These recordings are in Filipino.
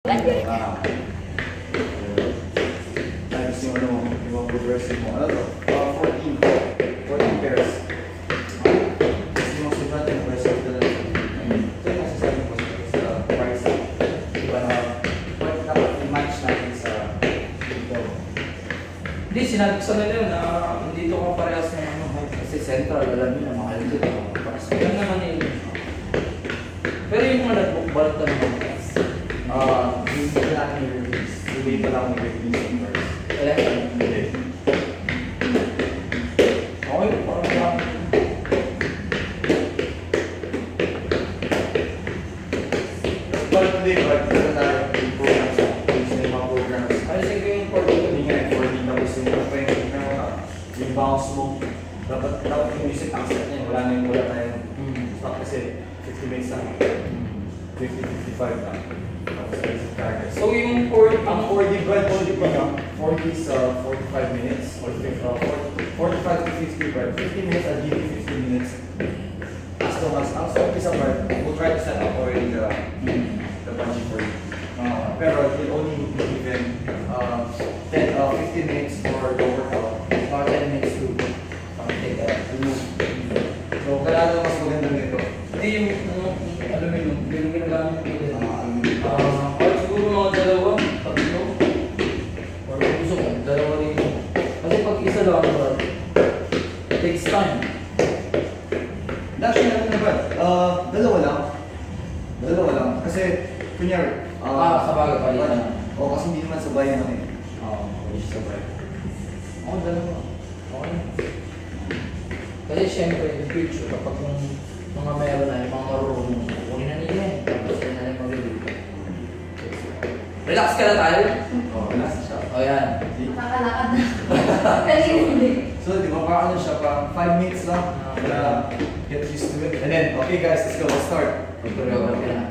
Tapos yung ano, yung progressive mo. Ano to? 14 pairs. Tapos yung sugat yung progressive talaga. Ito yung masasabi ko sa price. Diba na, dapat i-match natin sa dito. Hindi, sinabi ko sa nila na dito ko parehas ng ano. Kasi central, alam nyo na mahal dito. Yan naman yun. Pero yung mga nag-book-balik na naman. Hindi ko natin i-release. Hindi pa lang i-release yung first. Hindi. Okay, parang lang. But today, ito tayo yung programs. Yung mga programs. Ay, sige yung 14. Hindi nga yung 14 tapos yung bounce mo. Dapat yung music accent niya. Wala tayong stop kasi 50 minutes lang. 50-55 lang. So yung 40, ang 40 bread, 40 is 45 minutes or 45 to 50 bread. 50 minutes at give 50 minutes. As long as ang stop is a bread, we'll try to set up already the bungee for you. Pero it only given 15 minutes for the workout, 10 minutes to take a remove. So kailangan mas maganda nito. hindi yung aluminum, yung ginagamit ko din. Kahit siguro mga dalawa, tatlo. Or gusto ko, dalawa rin. Kasi pag isa lang, it takes time. Actually, ano na ba? Dalawa lang. Kasi, kunyari, Sa bagay pa rin. Oo, kasi hindi naman sabay naman eh. Hindi siya sabay. Dalawa. Okay. Kasi syempre, in the future, kapag yung mga meron na, yung mga marunong, kunin na nila eh. Tapos yun na yung mag-review. Relax ka na tayo? Relax na siya. Yan. Nakakalakad na. Kasi hindi. So, di ba parang ano siya, parang 5 minutes lang. Get used to it. And then, okay guys, let's go. Let's start. Choreography na.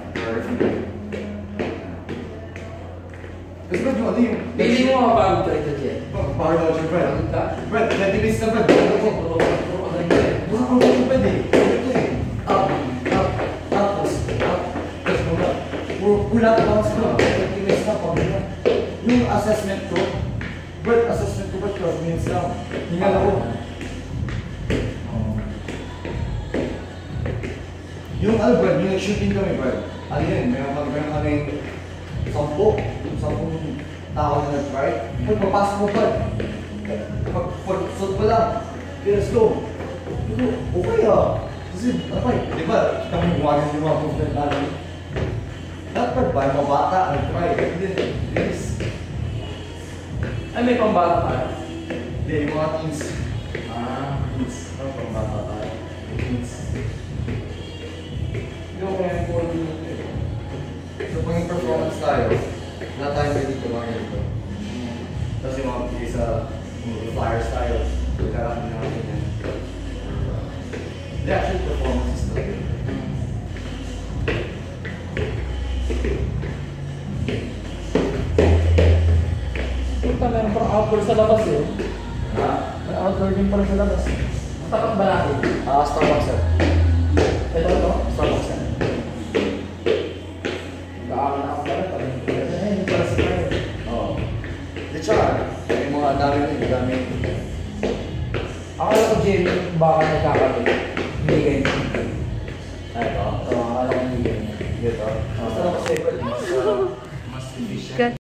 Kasi ba ano yung... Pili mo mapagod ka ito dyan. Power daw siya, Brad. Pagod ka? Brad, 20 minutes na, Brad. Wala ka bounce ko. 20 minutes na, pagod. Yung assessment ko, Brad, 12 minutes lang. Hingal ako. Yung ano, Brad, yung shooting kami, Brad. Ano yun, meron kami 10 tao na nag-try. Pag papasok mo, Brad, pag-sot mo lang. Okay, let's go. Okay kasi, di ba, kita mo gumagan yung mga movement natin. Dapat ba, yung mga bata, nag-try. Yes. Ay, may pambata ka? Hindi, yung mga teens. Teens. Ano pambata tayo? Teens. Hindi ko kaya yung 4 minutes eh. So, pag yung performance tayo, wala tayong pwede ito mga ganito. Tapos yung mga pili sa flyer style, kailangan din natin yan. The actual performance is still good. Punta, meron parang outdoor sa labas eh. Ha? May outdoor din pala sa labas. Tapat ba natin? Starbucks sir. Ito? Starbucks sir. Gaaman ako pala. Hindi pala sa tayo. Oo. Di tsaka, yung mga dami. Akala ko, Jerry, baka nagkakalit. Hindi ganyan. Ito. Akala ko hindi ganyan. Dito. Mas efficient.